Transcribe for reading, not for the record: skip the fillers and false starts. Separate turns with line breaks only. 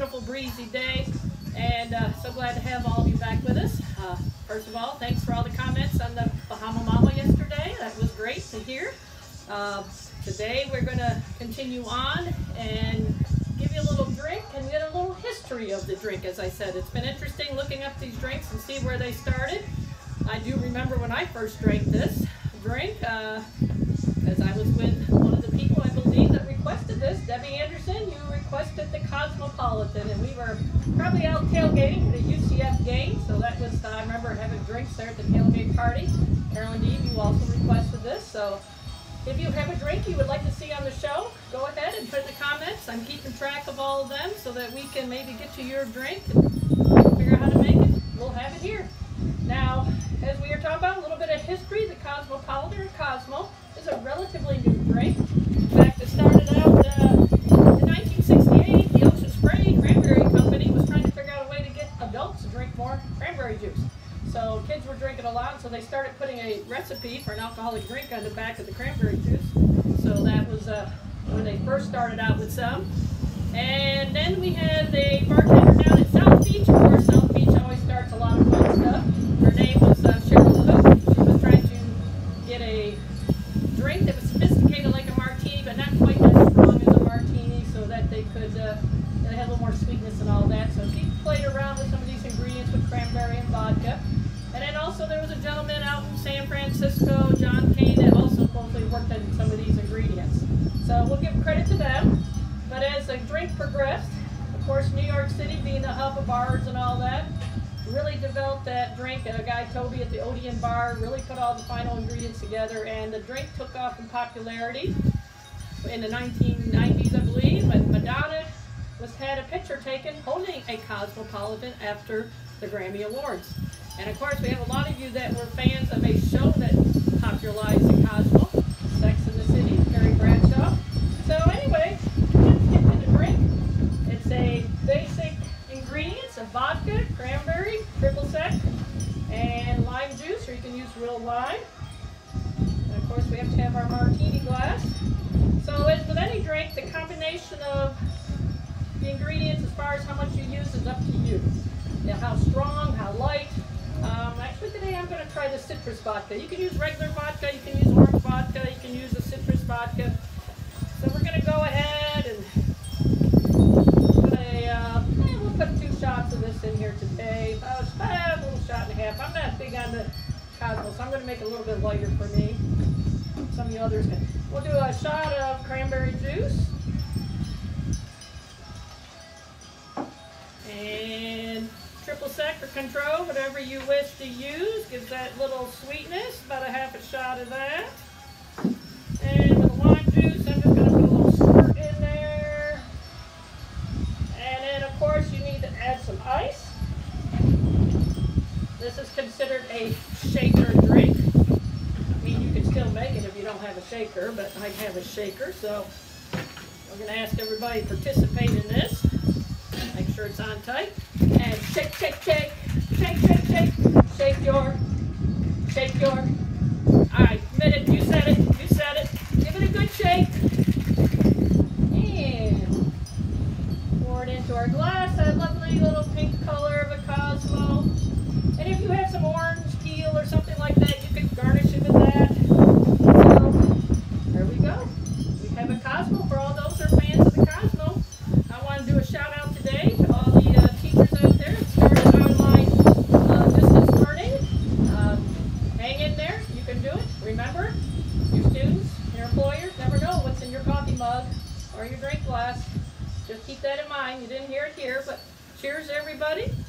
beautiful breezy day, and so glad to have all of you back with us. First of all, thanks for all the comments on the Bahama Mama yesterday. That was great to hear. Today we're going to continue on and give you a little drink and get a little history of the drink. As I said, it's been interesting looking up these drinks and see where they started. I do remember when I first drank this drink, as I was with one of the people, I believe, that requested this. Debbie Anderson, you requested the Cosmopolitan, and we were probably out tailgating at a UCF game, so that was, I remember having drinks there at the tailgate party. Carolyn Deeb, you also requested this, so if you have a drink you would like to see on the show, go ahead and put in the comments. I'm keeping track of all of them so that we can maybe get to your drink and figure out how to make it. We'll have it here. Now, as we are talking about a little bit of history, the Cosmopolitan, or Cosmo, is a relatively new drink. In fact, it started out in 1968. The Ocean Spray Cranberry Company was trying to figure out a way to get adults to drink more cranberry juice. So kids were drinking a lot, so they started putting a recipe for an alcoholic drink on the back of the cranberry juice. So that was when they first started out with some. And then we had a bartender down at South Beach. Of course, South Beach always starts a lot of fun stuff. Her name was Cheryl Cook. She was trying to get a drink that was sophisticated like a martini, but not quite as strong as a martini, so that they could they had a little more sweetness and all that. So she played around with some of these ingredients with cranberry and vodka. And then also there was a gentleman out in San Francisco, John Kane, that also closely worked on some of these ingredients. So we'll give credit to them. But as the drink progressed, of course, New York City being the hub of bars and all that, really developed that drink. A guy, Toby, at the Odeon Bar, really put all the final ingredients together, and the drink took off in popularity in the 1990s, I believe. And Madonna had a picture taken holding a Cosmopolitan after the Grammy Awards. And of course, we have a lot of you that were fans of a show that popularized the Cosmo, Sex in the City, Carrie Bradshaw. So anyway, let's get to the drink. It's a basic ingredients of vodka, cranberry, triple sec, and lime juice, or you can use real lime. And of course, we have to have our martini glass. So as with any drink, the combination of the ingredients as far as how much you use is up to you. Now, how strong, how light. Actually today I'm going to try the citrus vodka. You can use regular vodka, you can use orange vodka, you can use the citrus vodka. So we're going to go ahead and put we'll put 2 shots of this in here today. About a little shot and a half. I'm not big on the Cosmo, so I'm going to make it a little bit lighter for me. Some of the others can. We'll do a shot of cranberry juice. And triple sec or control, whatever you wish to use, gives that little sweetness, about a half a shot of that. And with the lime juice, I'm just going to put a little squirt in there. And then, of course, you need to add some ice. This is considered a shaker drink. I mean, you can still make it if you don't have a shaker, but I have a shaker, so I'm going to ask everybody to participate in this. Make sure it's on tight. And shake, shake, shake, shake, shake, shake, shake your. All right, minute, you said it, you said it. Give it a good shake. And pour it into our glass, that lovely little pink color of a Cosmo. And if you have some orange peel or something like that, you could garnish it with that. So, there we go. We have a Cosmo for all those who are fans of the Cosmo. I want to do a shout out today to all the teachers out there that started online distance learning. Hang in there, you can do it. Remember, your students, your employers never know what's in your coffee mug or your drink glass. Just keep that in mind. You didn't hear it here, but cheers everybody.